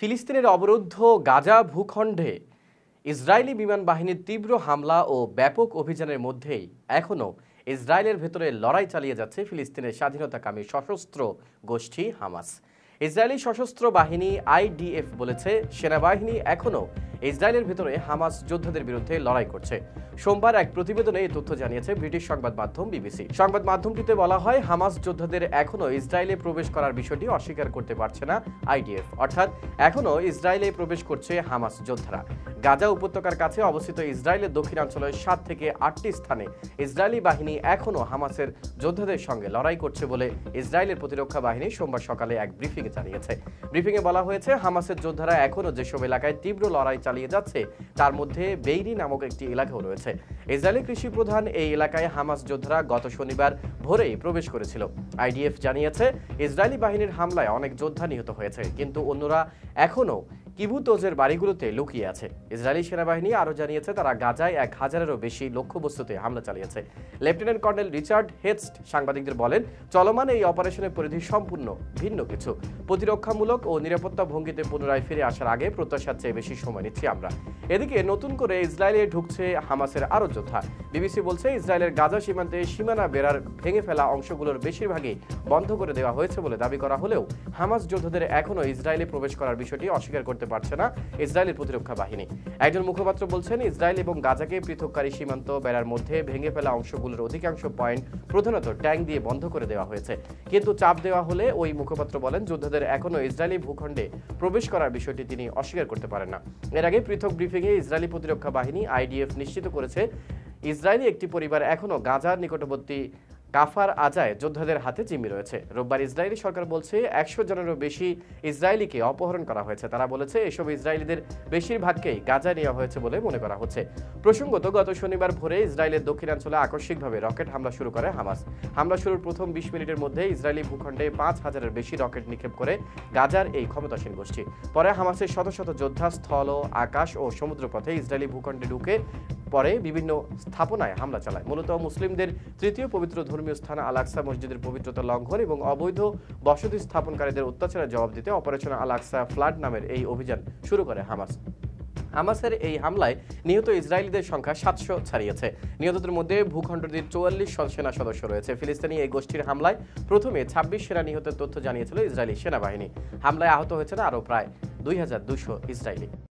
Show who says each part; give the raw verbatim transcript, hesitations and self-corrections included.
Speaker 1: ফিলিস্তিনের অবরুদ্ধ গাজা ভূখণ্ডে ইসরায়েলি বিমান বাহিনীর তীব্র হামলা ও ব্যাপক অভিযানের মধ্যেই এখনও ইসরায়েলের ভেতরে লড়াই চালিয়ে যাচ্ছে ফিলিস্তিনের স্বাধীনতাকামী সশস্ত্র গোষ্ঠী হামাস। ইসরায়েলি সশস্ত্র বাহিনী আইডিএফ বলেছে, সেনাবাহিনী এখনও ইসরায়েলের ভেতরে হামাস যোদ্ধাদের বিরুদ্ধে লড়াই করছে। সোমবার এক প্রতিবেদনে এই তথ্য জানিয়েছে ব্রিটিশ সংবাদ মাধ্যম বিবিসি। সংবাদ মাধ্যমটিতে বলা হয়, হামাস যোদ্ধাদের এখনও ইসরায়েলে প্রবেশ করার বিষয়টি অস্বীকার করতে পারছে না আইডিএফ, অর্থাৎ এখনও ইসরায়েলে প্রবেশ করছে হামাস যোদ্ধারা। গাজা উপত্যকার কাছে অবস্থিত ইসরায়েলের দক্ষিণাঞ্চলের সাত থেকে আটটি স্থানে ইসরায়েলি বাহিনী এখনও হামাসের যোদ্ধাদের সঙ্গে লড়াই করছে বলে ইসরায়েলের প্রতিরক্ষা বাহিনী সোমবার সকালে এক ব্রিফিংয়ে জানিয়েছে। ব্রিফিংয়ে বলা হয়েছে, হামাসের যোদ্ধারা এখনও যেসব এলাকায় তীব্র লড়াই চালিয়ে যাচ্ছে তার মধ্যে বেইরি নামক একটি এলাকাও রয়েছে। ইসরায়েলি কৃষি প্রধান এই এলাকায় হামাস যোদ্ধারা গত শনিবার ভোরেই প্রবেশ করেছিল। আইডিএফ জানিয়েছে, ইসরায়েলি বাহিনীর হামলায় অনেক যোদ্ধা নিহত হয়েছে, কিন্তু অন্যরা এখনও কিবুতজের বাড়িগুলোতে লুকিয়ে আছে। ইসরায়েলি সেনাবাহিনী আরও জানিয়েছে, তারা গাজায় এক হাজারেরও বেশি লক্ষ্যবস্তুতে হামলা চালিয়েছে। লেফটেন্যান্ট কর্নেল রিচার্ড হেস্ট সাংবাদিকদের বলেন, চলমান এই অপারেশনের পরিধি সম্পূর্ণ ভিন্ন কিছু। প্রতিরক্ষামূলক ও নিরাপত্তা ভঙ্গিতে পুনরায় ফিরে আসার আগে প্রত্যাশার চেয়ে বেশি সময় নিচ্ছি আমরা। এদিকে নতুন করে ইসরায়েলে ঢুকছে হামাসের আরও যোদ্ধা। বিবিসি বলছে, ইসরায়েলের গাজা সীমান্তে সীমানা বেড়ার ভেঙে ফেলা অংশগুলোর বেশিরভাগই বন্ধ করে দেওয়া হয়েছে বলে দাবি করা হলেও হামাস যোদ্ধাদের এখনও ইসরায়েলে প্রবেশ করার বিষয়টি অস্বীকার করতে পারছে না ইসরায়েলের প্রতিরক্ষা বাহিনী। একজন মুখপাত্র বলছেন, ইসরায়েল এবং গাজাকে পৃথককারী সীমান্ত বেড়ার মধ্যে ভেঙে ফেলা অংশগুলোর অধিকাংশ পয়েন্ট প্রধানত ট্যাঙ্ক দিয়ে বন্ধ করে দেওয়া হয়েছে, কিন্তু চাপ দেওয়া হলে ওই মুখপাত্র বলেন, যোদ্ধাদের এখনও ইসরায়েলি ভূখণ্ডে প্রবেশ করার বিষয়টি তিনি অস্বীকার করতে পারেন না। এর আগে পৃথক ব্রিফিংয়ে ইসরায়েলি প্রতিরক্ষা বাহিনী আইডিএফ নিশ্চিত করেছে, ইসরায়েলি একটি পরিবার এখনও গাজার নিকটবর্তী কাফার আজায় যোদ্ধাদের হাতে জিম্মি রয়েছে। রোববার ইসরায়েলি সরকার বলছে, একশো জনেরও বেশি ইসরায়েলিকে অপহরণ করা হয়েছে। তারা বলেছে, এসব ইসরায়েলিদের বেশিরভাগকেই গাজায় নেওয়া হয়েছে বলে মনে করা হচ্ছে। প্রসঙ্গত, গত শনিবার ভোরে ইসরায়েলের দক্ষিণাঞ্চলে আকস্মিকভাবে রকেট হামলা শুরু করে হামাস। হামলা শুরুর প্রথম বিশ মিনিটের মধ্যে ইসরায়েলি ভূখণ্ডে পাঁচ হাজারের বেশি রকেট নিক্ষেপ করে গাজার এই ক্ষমতাসীন গোষ্ঠী। পরে হামাসের শত শত যোদ্ধা স্থল, আকাশ ও সমুদ্রপথে ইসরায়েলি ভূখণ্ডে ঢুকে পরে বিভিন্ন স্থাপনায় হামলা চালায়। মূলত মুসলিমদের তৃতীয় পবিত্র ধর্মীয় স্থান আল আকসা মসজিদের পবিত্রতা লঙ্ঘন এবং অবৈধ বসতি স্থাপনকারীদের অত্যাচারের জবাব দিতে অপারেশন আল আকসা ফ্লাড নামের এই অভিযান শুরু করে হামাস। হামাসের এই হামলায় নিহত ইসরায়েলিদের সংখ্যা সাতশো ছাড়িয়েছে। নিহতদের মধ্যে ভূখণ্ডটির চুয়াল্লিশ সেনা সদস্য রয়েছে। ফিলিস্তিনি এই গোষ্ঠীর হামলায় প্রথমে ছাব্বিশ সেনা নিহতের তথ্য জানিয়েছিল ইসরায়েলি সেনাবাহিনী। হামলায় আহত হয়েছে আরও প্রায় দুই হাজার দুশো ইসরায়েলি।